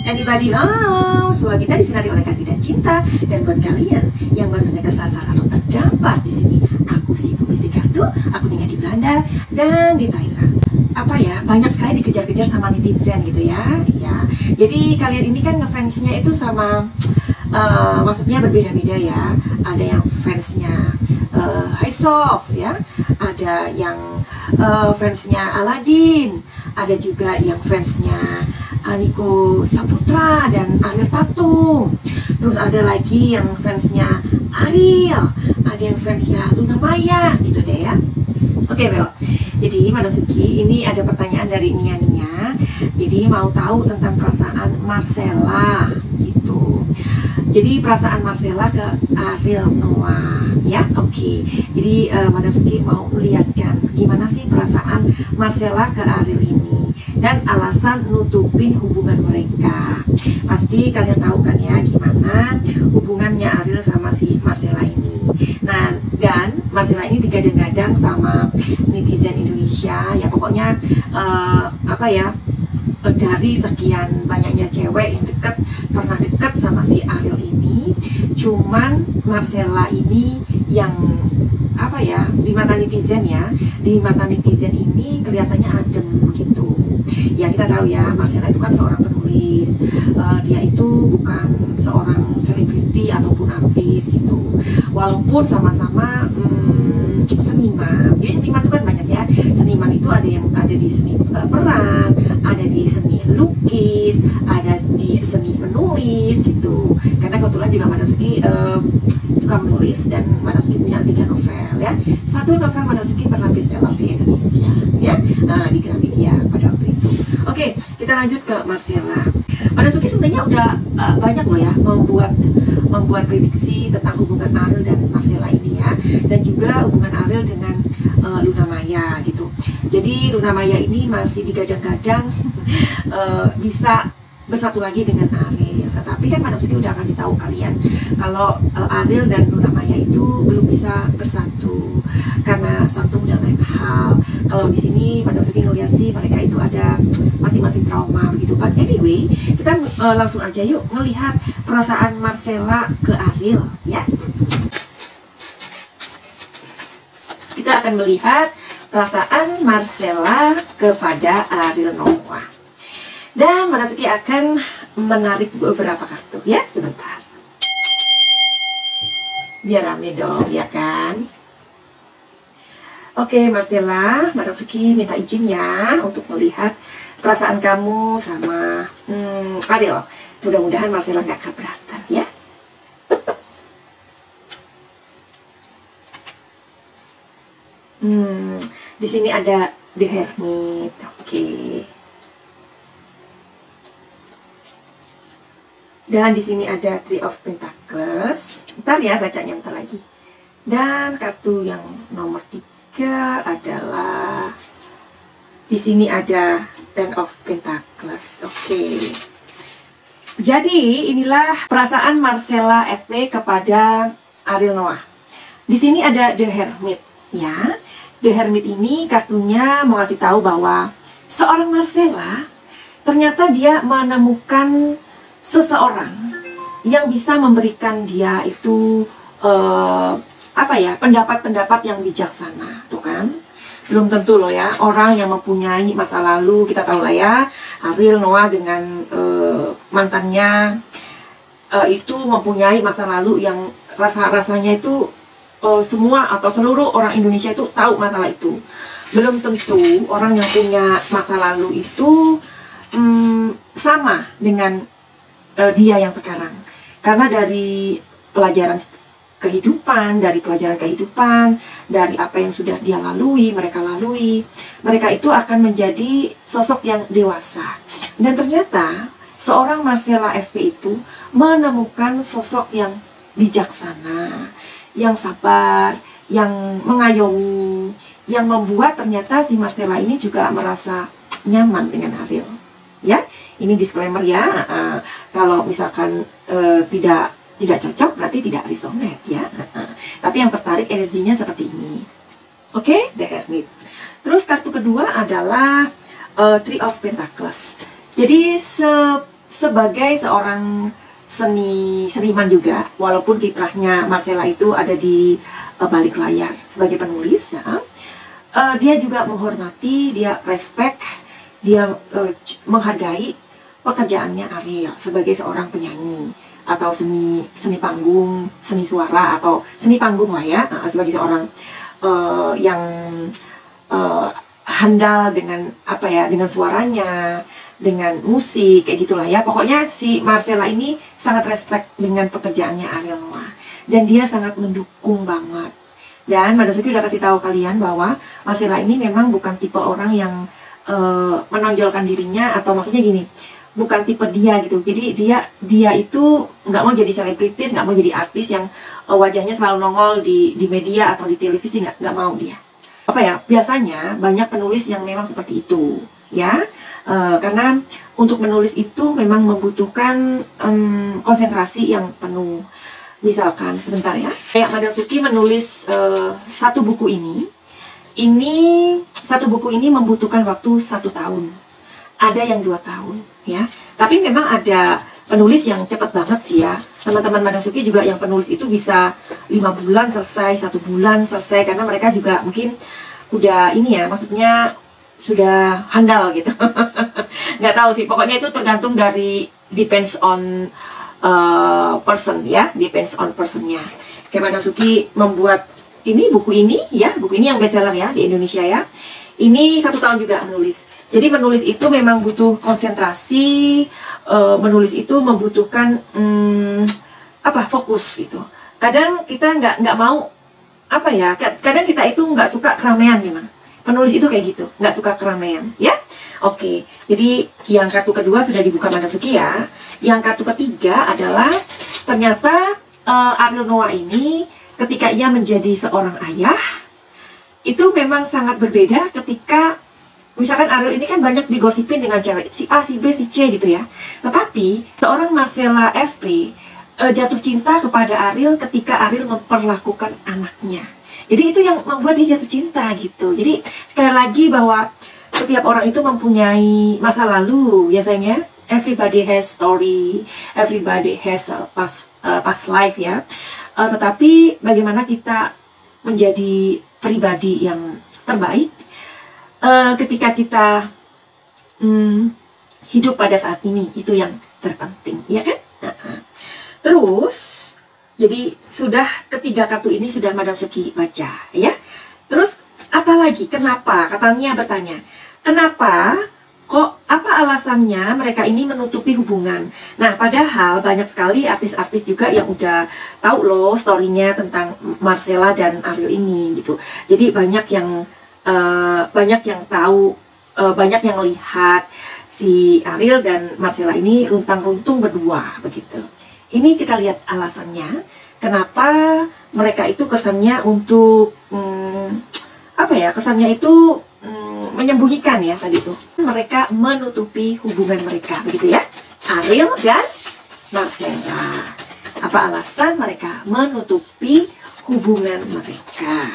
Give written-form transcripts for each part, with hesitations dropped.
Anybody home? Semua kita disinari oleh kasih dan cinta. Dan buat kalian yang baru saja kesasar atau terdampar di sini, aku si pembisik kartu. Aku tinggal di Belanda dan di Thailand. Apa ya, banyak sekali dikejar-kejar sama netizen gitu ya. Ya, jadi kalian ini kan ngefansnya itu sama maksudnya berbeda-beda ya. Ada yang fansnya Hysof ya, ada yang fansnya Aladin, ada juga yang fansnya Nico Saputra dan Ariel Tatum. Terus ada lagi yang fansnya Ariel, ada yang fansnya Luna Maya gitu deh ya. Oke, Bel. Jadi Manasuki, ini ada pertanyaan dari Nia. Jadi mau tahu tentang perasaan Marcella gitu. Jadi perasaan Marcella ke Ariel Noah ya. Oke. Jadi Manasuki mau melihatkan gimana sih perasaan Marcella ke Ariel ini dan alasan nutupin hubungan mereka. Pasti kalian tahu kan ya gimana hubungannya Ariel sama si Marcella ini. Nah, dan Marcella ini digadang-gadang sama netizen Indonesia ya, pokoknya apa ya, dari sekian banyaknya cewek yang pernah deket sama si Ariel ini, cuman Marcella ini yang apa ya, di mata netizen ya, di mata netizen ini kelihatannya adem gitu ya. Kita tahu ya, Marcella itu kan seorang penulis, dia itu bukan seorang selebriti ataupun artis gitu, walaupun sama-sama seniman. Jadi seniman itu kan banyak ya, seniman itu ada yang ada di seni peran, ada di seni lukis, ada di seni menulis gitu. Karena kebetulan juga Manasuki suka menulis, dan Manasuki punya 3 novel ya. 1 novel Manasuki pernah bestseller di Indonesia ya, di Gramedia pada waktu itu. Oke, kita lanjut ke Marcella. Manasuki sebenarnya udah banyak loh ya membuat prediksi tentang hubungan Ariel dan Marcella ini ya, dan juga hubungan Ariel dengan Luna Maya gitu. Jadi Luna Maya ini masih digadang-gadang bisa bersatu lagi dengan Ariel, tetapi kan Manasuki udah kasih tahu kalian kalau Ariel dan Luna Maya itu belum bisa bersatu karena satu dan lain hal. Kalau di sini Manasuki ngeliat sih mereka itu ada masing-masing trauma begitu. But anyway, kita langsung aja yuk ngelihat perasaan Marcella ke Ariel ya. Kita akan melihat perasaan Marcella kepada Ariel Noah. Dan Manasuki akan menarik beberapa kartu ya, sebentar. Biar rame dong, ya kan? Oke, Marcella, Manasuki minta izin ya untuk melihat perasaan kamu sama Ariel. Mudah-mudahan Marcella nggak keberatan ya. Di sini ada The Hermit, oke. Dan di sini ada Three of Pentacles. Bentar ya, bacanya bentar lagi. Dan kartu yang nomor 3 adalah, di sini ada Ten of Pentacles. Oke. Jadi inilah perasaan Marcella FP kepada Ariel Noah. Di sini ada The Hermit ya. The Hermit ini kartunya mau ngasih tahu bahwa seorang Marcella ternyata dia menemukan seseorang yang bisa memberikan dia itu apa ya, pendapat-pendapat yang bijaksana, tuh kan? Belum tentu loh ya, orang yang mempunyai masa lalu, kita tahu lah ya, Ariel Noah dengan mantannya itu mempunyai masa lalu yang rasanya itu semua atau seluruh orang Indonesia itu tahu masalah itu. Belum tentu orang yang punya masa lalu itu sama dengan dia yang sekarang, karena dari pelajaran kehidupan, dari apa yang sudah dia lalui, mereka itu akan menjadi sosok yang dewasa. Dan ternyata seorang Marcella FP itu menemukan sosok yang bijaksana, yang sabar, yang mengayomi, yang membuat ternyata si Marcella ini juga merasa nyaman dengan Ariel ya. Ini disclaimer ya, kalau misalkan tidak cocok berarti tidak resonate ya. Tapi yang tertarik energinya seperti ini. Oke, The Hermit. Terus kartu kedua adalah Three of Pentacles. Jadi sebagai seorang seniman juga, walaupun kiprahnya Marcella itu ada di balik layar sebagai penulis, ya, dia juga menghormati, dia respect, dia menghargai pekerjaannya Ariel sebagai seorang penyanyi atau seni panggung, seni suara atau seni panggung lah ya, sebagai seorang yang handal dengan apa ya, dengan suaranya, dengan musik kayak gitulah ya. Pokoknya si Marcella ini sangat respect dengan pekerjaannya Ariel Noah dan dia sangat mendukung banget. Dan Madam Suki udah kasih tahu kalian bahwa Marcella ini memang bukan tipe orang yang menonjolkan dirinya, atau maksudnya gini, bukan tipe dia gitu. Jadi dia itu nggak mau jadi selebritis, nggak mau jadi artis yang wajahnya selalu nongol di media atau di televisi, nggak mau dia. Apa ya, biasanya banyak penulis yang memang seperti itu ya, karena untuk menulis itu memang membutuhkan konsentrasi yang penuh. Misalkan sebentar ya, kayak Madam Suki menulis satu buku ini satu buku ini membutuhkan waktu 1 tahun, ada yang 2 tahun ya. Tapi memang ada penulis yang cepat banget sih ya, teman-teman Madam Suki juga yang penulis itu bisa 5 bulan selesai, 1 bulan selesai, karena mereka juga mungkin udah ini ya, maksudnya sudah handal gitu. Nggak tahu sih, pokoknya itu tergantung dari, depends on person ya, depends on personnya. Kayak Madam Suki membuat ini, buku ini yang bestseller ya di Indonesia ya, ini 1 tahun juga menulis. Jadi menulis itu memang butuh konsentrasi, menulis itu membutuhkan fokus gitu. Kadang kita nggak mau apa ya, kadang kita itu nggak suka keramaian. Memang penulis itu kayak gitu, nggak suka keramaian ya. Oke, jadi yang kartu kedua sudah dibuka Madam Suki ya. Yang kartu ketiga adalah ternyata Ariel Noah ini ketika ia menjadi seorang ayah itu memang sangat berbeda ketika misalkan Ariel ini kan banyak digosipin dengan cewek si A, si B, si C gitu ya. Tetapi seorang Marcella FP jatuh cinta kepada Ariel ketika Ariel memperlakukan anaknya. Jadi itu yang membuat dia jatuh cinta gitu. Jadi sekali lagi bahwa setiap orang itu mempunyai masa lalu ya sayang ya. Everybody has story, everybody has a past life ya. Tetapi bagaimana kita menjadi pribadi yang terbaik ketika kita hidup pada saat ini, itu yang terpenting ya kan. Terus jadi sudah ketiga kartu ini sudah Madam Suki baca ya. Terus apalagi, kenapa katanya bertanya, kenapa kok, apa alasannya mereka ini menutupi hubungan? Nah, padahal banyak sekali artis-artis juga yang udah tahu loh story-nya tentang Marcella dan Ariel ini gitu. Jadi banyak yang tahu, banyak yang lihat si Ariel dan Marcella ini runtang-runtung berdua begitu. Ini kita lihat alasannya kenapa mereka itu kesannya untuk kesannya itu menyembunyikan ya tadi itu. Mereka menutupi hubungan mereka begitu ya, Ariel dan Marcella. Apa alasan mereka menutupi hubungan mereka?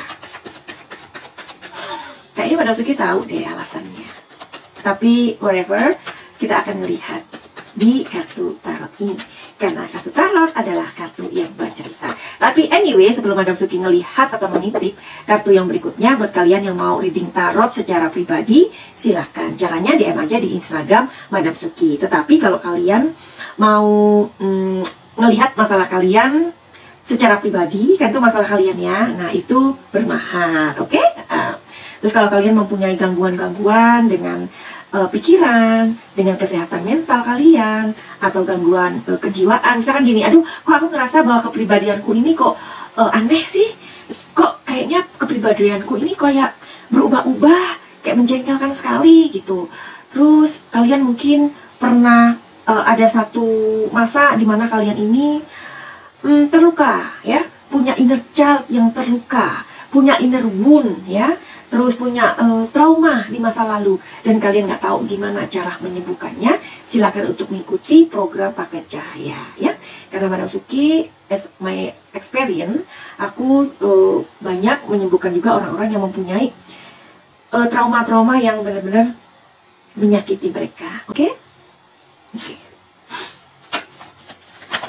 Kayaknya Madam Suki tahu deh alasannya. Tapi whatever, kita akan melihat di kartu tarot ini. Karena kartu tarot adalah kartu yang bercerita. Tapi anyway, sebelum Madam Suki ngelihat atau menitip kartu yang berikutnya, buat kalian yang mau reading tarot secara pribadi, silahkan. Caranya DM aja di Instagram Madam Suki. Tetapi kalau kalian mau ngelihat masalah kalian secara pribadi, kan itu masalah kalian ya, nah itu bermahar, oke? Terus kalau kalian mempunyai gangguan-gangguan dengan pikiran, dengan kesehatan mental kalian, atau gangguan kejiwaan, misalkan gini, aduh kok aku ngerasa bahwa kepribadianku ini kok aneh sih, kok kayaknya kepribadianku ini kayak berubah-ubah, kayak menjengkelkan sekali gitu. Terus kalian mungkin pernah ada satu masa dimana kalian ini terluka ya, punya inner child yang terluka, punya inner wound ya, terus punya trauma di masa lalu, dan kalian nggak tahu gimana cara menyembuhkannya, silakan untuk mengikuti program Paket Cahaya ya. Karena Madam Suki, as my experience, aku banyak menyembuhkan juga orang-orang yang mempunyai trauma-trauma yang benar-benar menyakiti mereka. Oke?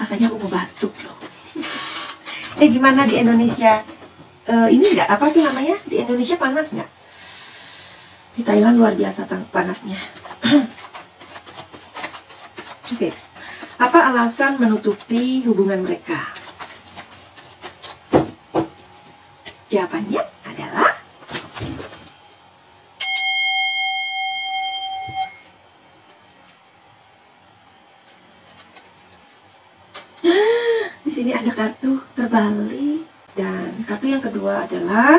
Rasanya aku mau batuk loh. Gimana di Indonesia? Ini enggak, apa tuh namanya? Di Indonesia panas nggak? Di Thailand luar biasa panasnya. Oke. Apa alasan menutupi hubungan mereka? Jawabannya adalah di sini ada kartu terbalik, dan kartu yang kedua adalah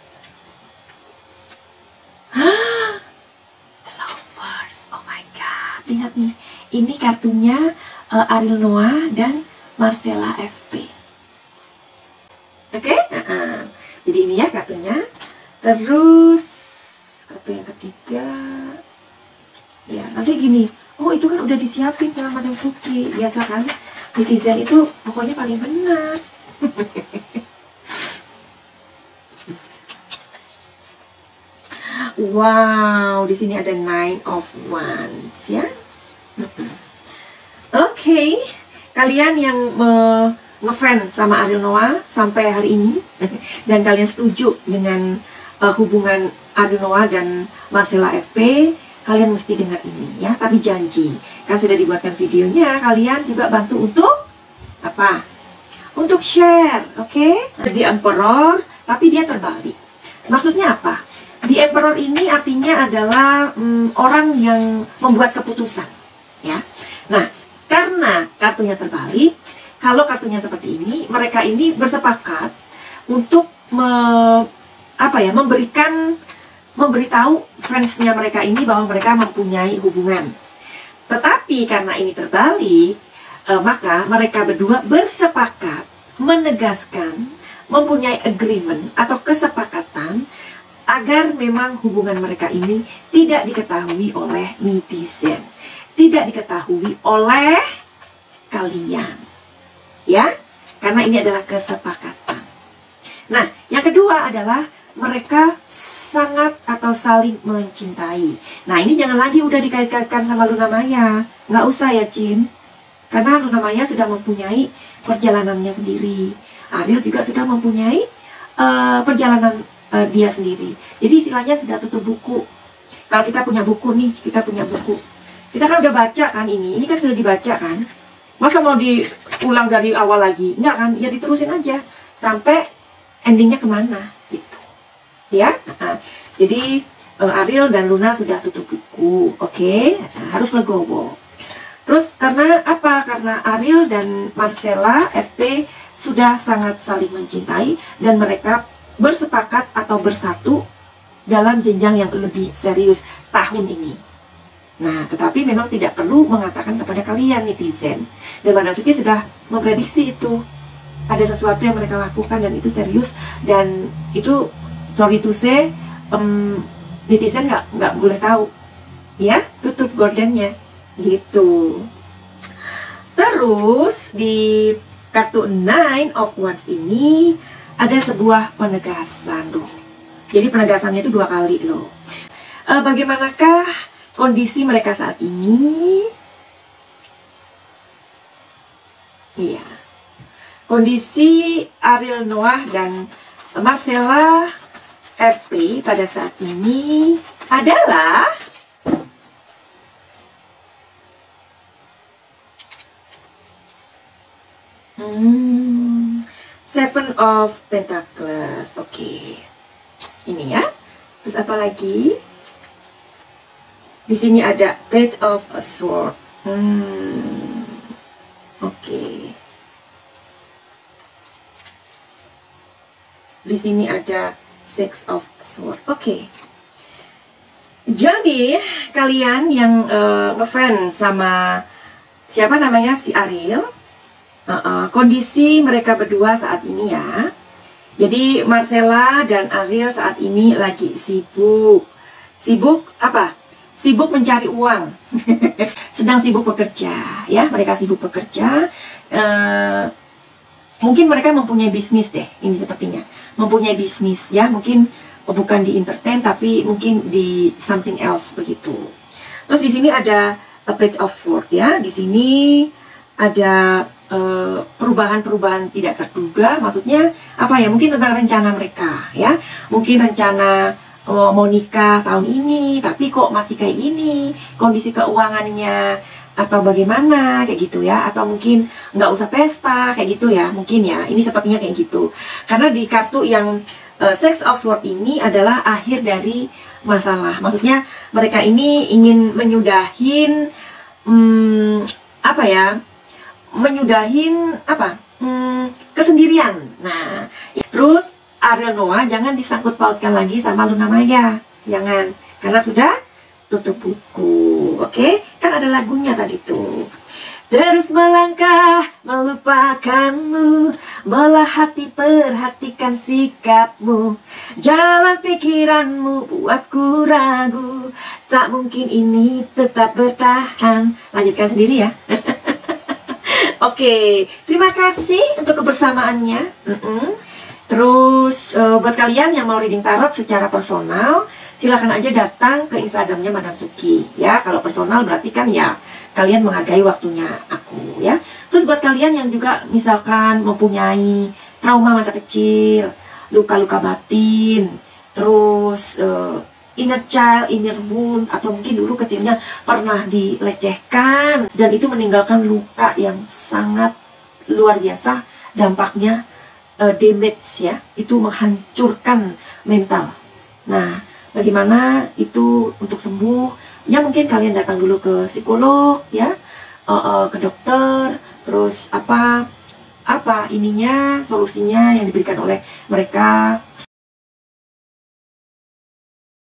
The Lovers. Oh my god, lihat nih, ini kartunya Ariel Noah dan Marcella FP. Oke? Jadi ini ya kartunya. Terus kartu yang ketiga, ya nanti gini. Oh, itu kan udah disiapin sama Madam Suci. Biasa kan netizen itu pokoknya paling benar. Wow, di sini ada Nine of Wands ya. Oke, kalian yang ngefans sama Ariel Noah sampai hari ini dan kalian setuju dengan hubungan Ariel Noah dan Marcella FP, kalian mesti dengar ini ya. Tapi janji, kan sudah dibuatkan videonya, kalian juga bantu untuk apa? Untuk share, oke? Di Emperor, tapi dia terbalik. Maksudnya apa? Di Emperor ini artinya adalah orang yang membuat keputusan, ya. Nah, karena kartunya terbalik, kalau kartunya seperti ini, mereka ini bersepakat untuk memberitahu fansnya mereka ini bahwa mereka mempunyai hubungan. Tetapi karena ini terbalik, maka mereka berdua bersepakat menegaskan, mempunyai agreement atau kesepakatan agar memang hubungan mereka ini tidak diketahui oleh netizen, tidak diketahui oleh kalian, ya, karena ini adalah kesepakatan. Nah, yang kedua adalah mereka sangat atau saling mencintai. Nah, ini jangan lagi udah dikait-kaitkan sama Luna Maya, nggak usah ya, Cin, karena Luna Maya sudah mempunyai perjalanannya sendiri. Ariel juga sudah mempunyai perjalanan dia sendiri. Jadi istilahnya sudah tutup buku. Kalau kita punya buku nih, kita punya buku. Kita kan udah baca kan ini kan sudah dibaca kan. Masa mau diulang dari awal lagi? Enggak kan? Ya diterusin aja sampai endingnya kemana gitu. Ya. Jadi Ariel dan Luna sudah tutup buku, oke? Harus legowo. Terus karena apa? Karena Ariel dan Marcella FP sudah sangat saling mencintai dan mereka bersepakat atau bersatu dalam jenjang yang lebih serius tahun ini. Nah, tetapi memang tidak perlu mengatakan kepada kalian netizen. Dan Madam Suci sudah memprediksi itu. Ada sesuatu yang mereka lakukan dan itu serius. Dan itu, sorry to say, netizen nggak boleh tahu. Ya, tutup gordennya. Gitu. Terus, di kartu Nine of Wands ini ada sebuah penegasan loh. Jadi penegasannya itu 2 kali loh. Bagaimanakah kondisi mereka saat ini? Iya. Kondisi Ariel Noah dan Marcella FP pada saat ini adalah Seven of Pentacles. Oke. Ini ya. Terus apa lagi? Di sini ada Page of a Sword. Oke. Di sini ada Six of Sword. Oke. Jadi kalian yang ngefans sama siapa namanya, si Ariel, kondisi mereka berdua saat ini ya. Jadi Marcella dan Ariel saat ini lagi sibuk. Sibuk apa? Sibuk mencari uang. Sedang sibuk bekerja ya. Mereka sibuk bekerja. Mungkin mereka mempunyai bisnis deh. Ini sepertinya mempunyai bisnis ya. Mungkin bukan di entertain tapi mungkin di something else begitu. Terus di sini ada a Page of Sword ya. Di sini ada perubahan-perubahan tidak terduga. Maksudnya apa ya, mungkin tentang rencana mereka ya, mungkin rencana mau nikah tahun ini tapi kok masih kayak gini kondisi keuangannya, atau bagaimana kayak gitu ya, atau mungkin nggak usah pesta kayak gitu ya, mungkin ya, ini sepertinya kayak gitu. Karena di kartu yang Six of Swords ini adalah akhir dari masalah. Maksudnya mereka ini ingin menyudahin apa ya, menyudahin apa, kesendirian. Nah, terus Ariel Noah jangan disangkut pautkan lagi sama Luna Maya, jangan, karena sudah tutup buku. Oke, kan ada lagunya tadi tuh. Terus melangkah melupakanmu, belah hati perhatikan sikapmu, jalan pikiranmu buatku ragu, tak mungkin ini tetap bertahan. Lanjutkan sendiri ya. Oke, terima kasih untuk kebersamaannya. Terus buat kalian yang mau reading tarot secara personal, silahkan aja datang ke Instagramnya Madam Suki ya. Kalau personal berarti kan ya kalian menghargai waktunya aku ya. Terus buat kalian yang juga misalkan mempunyai trauma masa kecil, luka-luka batin, terus inner child, inner wound, atau mungkin dulu kecilnya pernah dilecehkan dan itu meninggalkan luka yang sangat luar biasa, dampaknya damage ya, itu menghancurkan mental. Nah, bagaimana itu untuk sembuh? Ya mungkin kalian datang dulu ke psikolog ya, ke dokter, terus apa ininya, solusinya yang diberikan oleh mereka